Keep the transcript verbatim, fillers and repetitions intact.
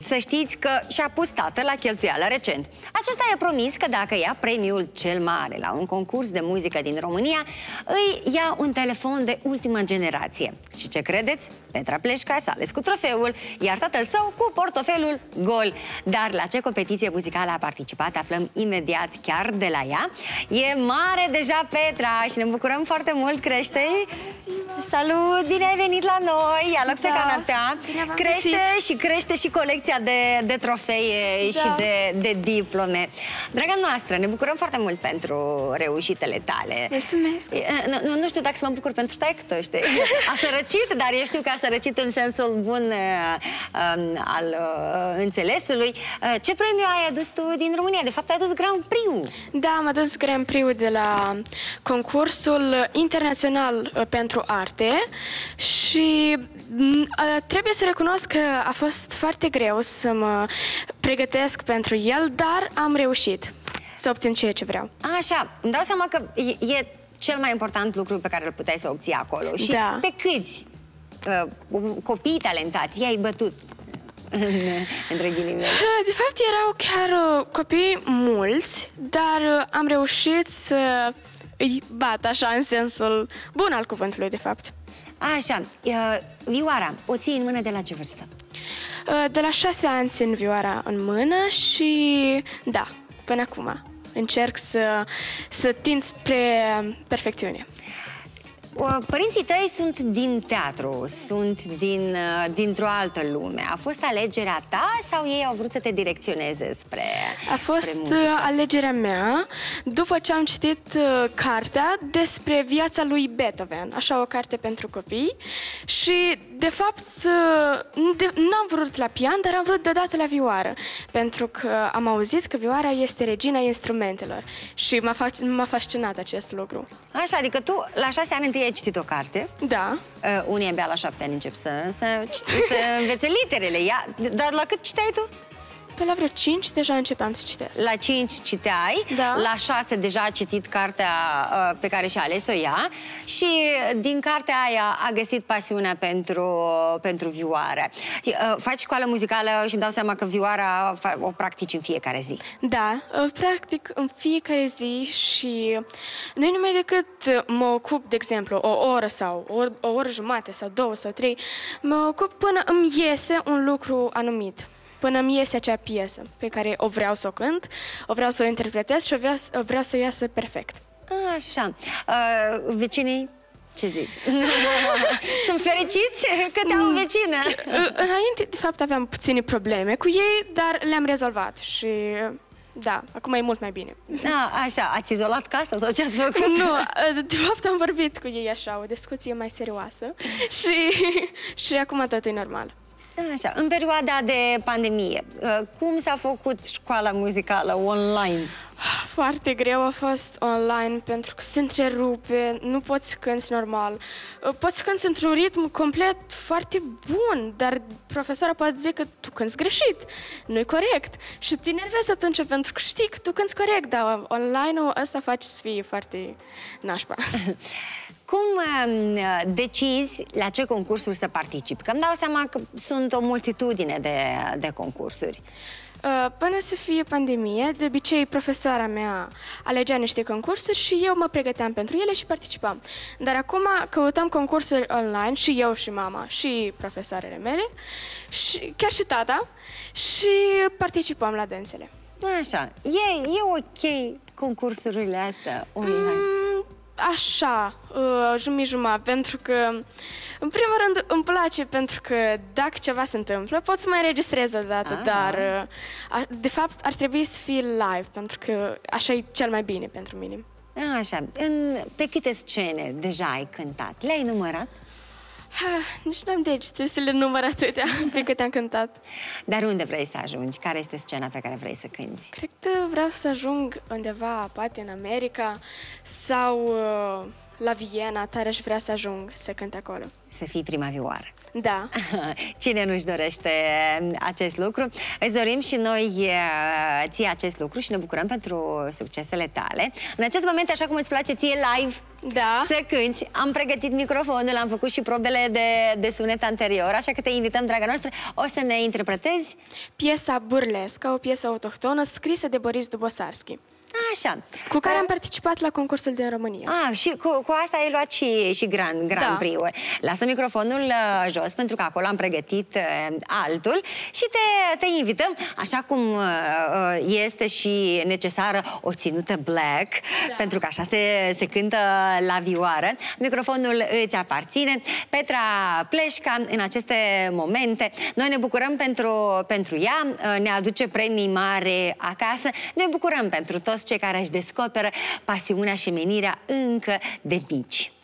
să știți că și-a pus tată la cheltuială recent. Acesta i-a promis că dacă ia premiul cel mare la un concurs de muzică din România, îi ia un telefon de ultimă generație. Și ce credeți? Petra Pleșca s-a ales cu trofeul, iar tatăl său cu portofelul gol. Dar la ce competiție muzicală a participat aflăm imediat chiar de la ea. E mare deja Petra și ne bucurăm foarte mult, crește. Salut, bine ai venit la noi, ia loc pe da. canapea. Crește și crește și colecția de, de trofee da. și de, de diplome. Draga noastră, ne bucurăm foarte mult pentru reușitele tale. Mulțumesc. Nu, nu știu dacă să mă bucur pentru taică, știi? A sărăcit, dar eu știu că a sărăcit în sensul bun uh, al uh, înțelesului. Uh, ce premiu ai adus tu din România? De fapt, ai adus Grand Prix-ul. Da, am adus Grand Prix-ul de la concursul internațional uh, pentru arte și uh, trebuie să recunosc că a fost foarte greu să mă pregătesc pentru el, dar am reușit să obțin ceea ce vreau. Așa, îmi dau seama că e, e cel mai important lucru pe care îl puteai să obții acolo. Și da. pe câți uh, copii talentați i-ai bătut? Între ghilimele. De fapt, erau chiar uh, copii mulți, dar uh, am reușit să îi bat așa în sensul bun al cuvântului, de fapt. Așa, uh, vioara, o ții în mână de la ce vârstă? Uh, de la șase ani țin vioara în mână și, da, până acum încerc să, să tind spre perfecțiune. Părinții tăi sunt din teatru, sunt din, dintr-o altă lume. A fost alegerea ta sau ei au vrut să te direcționeze spre A fost spre muzică? alegerea mea după ce am citit uh, cartea despre viața lui Beethoven, așa o carte pentru copii și, de fapt, uh, n-am vrut la pian, dar am vrut deodată la vioară, pentru că am auzit că vioara este regina instrumentelor și m-a fascinat acest lucru. Așa, adică tu la șase ani întâi ai citit o carte. Da. Uh, unii abia la șapte ani încep să, să, să învețe literele. Ia, dar la cât citeai tu? Pe la vreo cinci deja începeam să citesc. La cinci citeai, da. La șase deja a citit cartea uh, pe care și-a ales-o ea și din cartea aia a găsit pasiunea pentru, pentru vioară. Uh, faci școală muzicală și îmi dau seama că vioara o practici în fiecare zi. Da, practic în fiecare zi și nu numai decât mă ocup, de exemplu, o oră sau o, o oră jumate sau două sau trei, mă ocup până îmi iese un lucru anumit. Până îmi iese acea piesă pe care o vreau să o cânt, o vreau să o interpretez și o vreau, o vreau să iasă perfect. Așa. Uh, vecinii, ce zic? Sunt fericiți că te-au în vecină? Înainte, de fapt, aveam puține probleme cu ei, dar le-am rezolvat și... Da, acum e mult mai bine. Da, așa, ați izolat casa sau ce ați făcut? Nu, de fapt am vorbit cu ei așa, o discuție mai serioasă și, și acum totul e normal. Așa, în perioada de pandemie, cum s-a făcut școala muzicală online? Foarte greu a fost online pentru că se întrerupe, nu poți să cânti normal. Poți să cânti într-un ritm complet foarte bun, dar profesora poate zice că tu cânti greșit, nu-i corect. Și te enervezi atunci pentru că știi că tu cânti corect, dar online-ul ăsta face să fie foarte nașpa. Cum uh, decizi la ce concursuri să participi? Că îmi dau seama că sunt o multitudine de, de concursuri. Uh, până să fie pandemie, de obicei profesoara mea alegea niște concursuri și eu mă pregăteam pentru ele și participam. Dar acum căutăm concursuri online și eu și mama și profesoarele mele și chiar și tata și participăm la dânsele. Așa, e, e ok concursurile astea online? Mm, așa, uh, jumătate, pentru că, în primul rând, îmi place pentru că dacă ceva se întâmplă, pot să mă înregistrez odată, ah. dar, uh, de fapt, ar trebui să fie live, pentru că așa e cel mai bine pentru mine. Așa, în, pe câte scene deja ai cântat? Le-ai numărat? Ha, nici n-am degete să le număr atâtea pe câte am cântat. Dar unde vrei să ajungi? Care este scena pe care vrei să cânti? Cred că vreau să ajung undeva, poate în America sau uh, la Viena, tare aș vrea să ajung să cânt acolo. Să fii prima vioară. Da. Cine nu-și dorește acest lucru? Îți dorim și noi ție acest lucru și ne bucurăm pentru succesele tale. În acest moment, așa cum îți place ție live, da, să cânti, am pregătit microfonul, am făcut și probele de, de sunet anterior, așa că te invităm, draga noastră, o să ne interpretezi piesa Burlesca, o piesă autohtonă scrisă de Boris Dubosarski. Așa. Cu care am participat la concursul din România. Ah, și cu, cu asta ai luat și, și Grand, Grand da. Prix-ul. Lasă microfonul uh, jos, pentru că acolo am pregătit uh, altul și te, te invităm, așa cum uh, este și necesară o ținută black, da. pentru că așa se, se cântă la vioară. Microfonul îți aparține. Petra Pleșca, în aceste momente, noi ne bucurăm pentru, pentru ea, uh, ne aduce premii mari acasă, ne bucurăm pentru toți cei care își descoperă pasiunea și menirea încă de mici.